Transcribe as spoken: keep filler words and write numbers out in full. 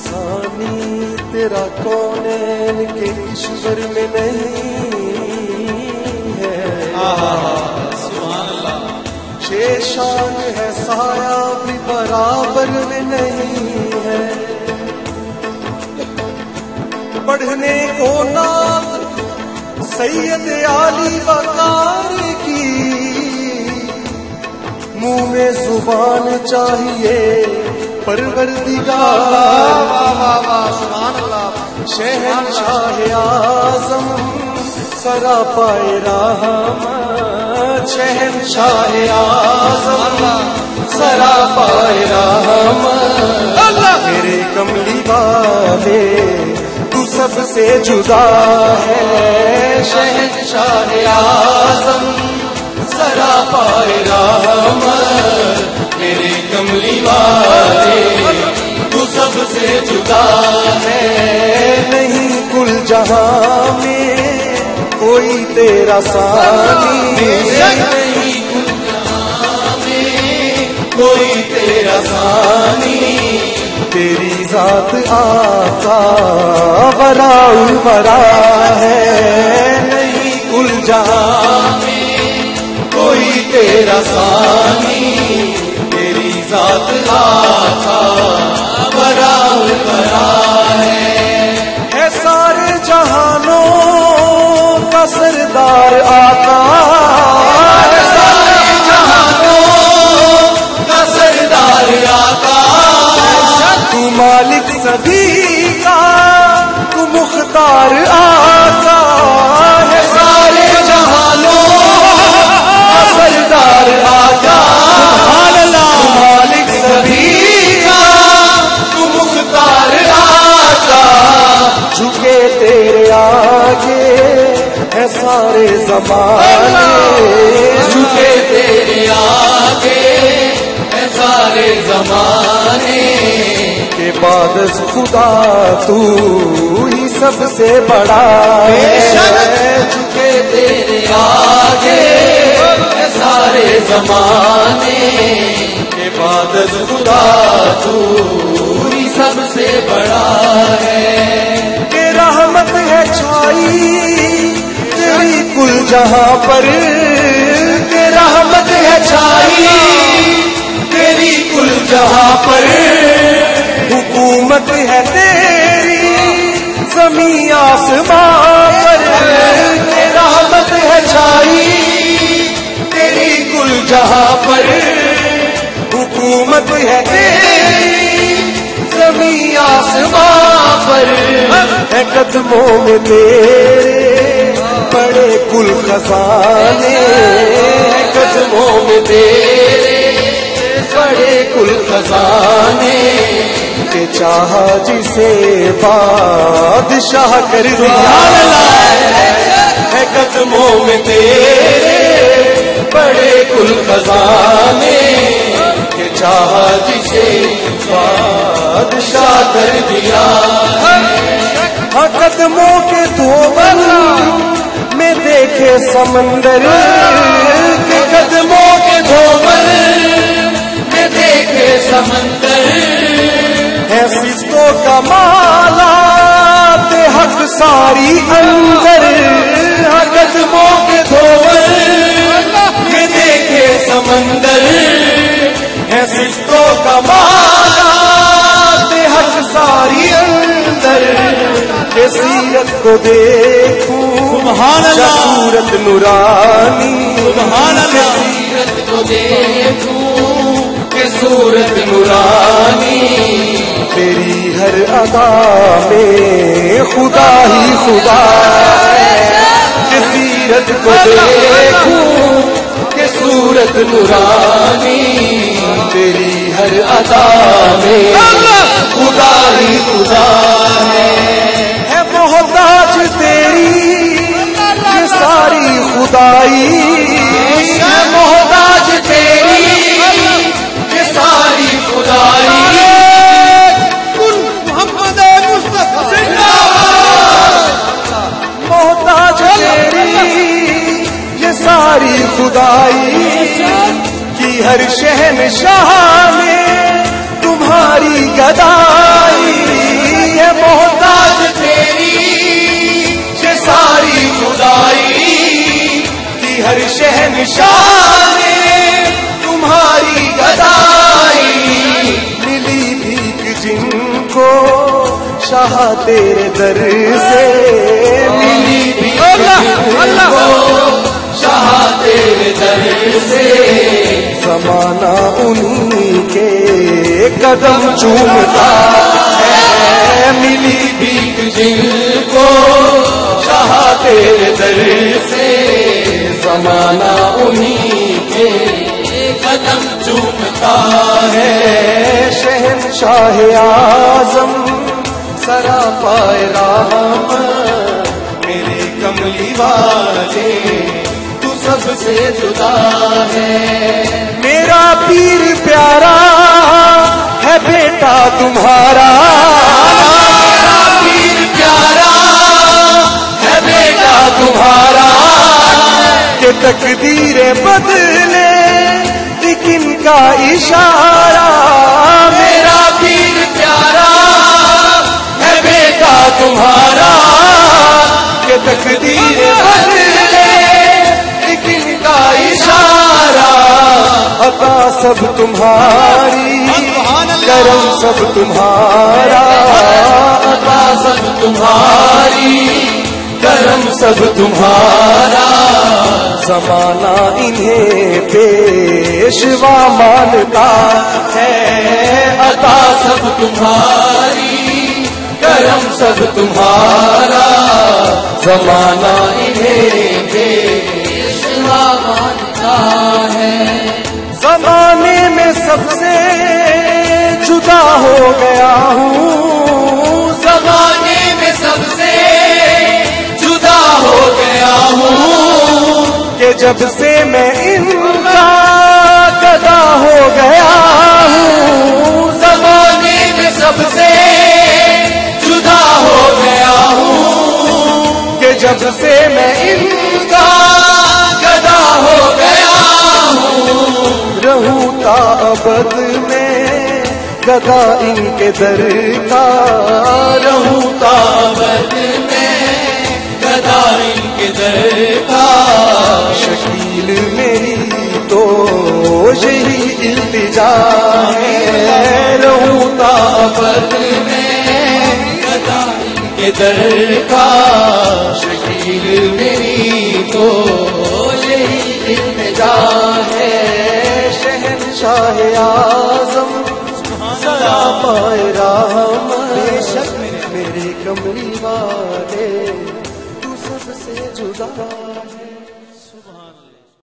ثانی تیرا کونین کے اشور میں نہیں ہے، شیشان ہے سایہ بھی برابر میں نہیں ہے، پڑھنے کو نعت سید علی وقار کی، منہ میں زبان چاہیے پروردگار، شہنشاہ اعظم سراپائے رحمت، شہنشاہ اعظم سراپائے رحمت، میرے کملی والے تو سب سے جدا ہے، شہنشاہ اعظم سراپائے رحمت، میرے کملی والے تو سب سے جدا ہے، نہیں کل جہاں میں کوئی تیرا ثانی، نہیں کل جہاں میں کوئی تیرا ثانی، تیری ذات آقا وراء الورا ہے، نہیں کل جہاں میں کوئی تیرا ثانی، تیری ذات آقا وراء الورا ہے، ہے سارے جہانوں کا سردار آقا، ہے سارے جہانوں کا سردار آقا، تو مالک سبھی کا تو مختار آقا، ہے سارے جہانوں کا سردار آقا، تو مالک سبھی کا تو مختار آقا، جھکے تیرے آگے ہے سارے زمانے، جھکے تیرے آگے ہے سارے زمانے، کے بعد خدا تو ہی سب سے بڑا ہے، جھکے تیرے آگے ہے سارے زمانے، کے بعد خدا تو ہی سب سے بڑا ہے، کہ رحمت ہے چھائی تیری کل جہاں پر، کہ رحمت ہے چھائی تیری کل جہاں پر، حکومت ہے تیری زمین آسمان پر، کہ رحمت ہے چھائی تیری کل جہاں پر، حکومت ہے تیری زمین آسمان پر، ہے قدموں میں تیرے بڑے کل خزانے، ہے قدموں میں تیرے بڑے کل خزانے، کہ چاہا جسے بادشاہ کر دیا، ہے قدموں میں تیرے بڑے کل خزانے، کہ چاہا جسے بادشاہ کر دیا، ہاں قدموں کے دھوبل میں دیکھے سمندر، کہ قدموں کے دھوبل میں دیکھے سمندر، ہے سستوں کا مالا تے حق ساری اندر، ہاں قدموں کے دھوبل میں دیکھے سمندر، ہے سستوں کا مالا تے حق ساری اندر، کہ سیرت کو دیکھوں سبحان اللہ، صورت نورانی سبحان اللہ، سیرت کو دیکھوں کہ صورت نورانی، تیری ہر ادا میں خدا ہی خدا ہے، کہ سیرت کو دیکھوں کہ صورت نورانی، تیری ہر ادا میں خدا ہی خدا ہے، ہے محتاج تیری یہ ساری خدائی، ہے محتاج تیری یہ ساری خدائی، محمد مصطفیٰ محتاج تیری یہ ساری خدائی کی، ہر شہنشاہ میں تمہاری گدا جن کو شاہ تیرے در سے ملی بھیک جن کو شاہ تیرے در سے زمانہ انہی کے قدم چومتا ہے ملی بھیک جن کو شاہ تیرے در سے زمانہ انہی کے قدم چومتا ہے شہنشاہ اعظم سراپائے رحم میرے کملی والے تو سب سے جدا ہے میرا پیر پیارا ہے بیٹا تمہارا میرا پیر پیارا ہے بیٹا تمہارا کہ تقدیریں بدلے لیکن کا اشارہ میرا پیر پیارا ہے بیٹا تمہارا کہ تقدیریں بدلے لیکن کا اشارہ عطا سب تمہاری کرم سب تمہارا عطا سب تمہاری کرم سب تمہارا زمانہ انہیں پیشوا مانتا ہے عطا سب تمہاری کرم سب تمہارا زمانہ انہیں پیشوا مانتا ہے زمانے میں سب سے جدا ہو گیا ہوں زمانے میں سب سے جدا ہو گیا ہوں کہ جب سے میں ان کا گدا ہو گیا ہوں زمانے میں سب سے جدا ہو گیا ہوں کہ جب سے میں ان کا گدا ہو گیا ہوں رہوں تا ابد میں گدا ان کے در کا رہوں تا ابد میں گدا ان کے در کا شکیل میری تو یہی التجا ہے رہوں تا ابد میں گدا ان کے در کا شکیل میری تو یہی التجا ہے شہنشاہ اعظم سراپائے رحم میرے کملی والے تو سب سے جدا ہے سبحان اللہ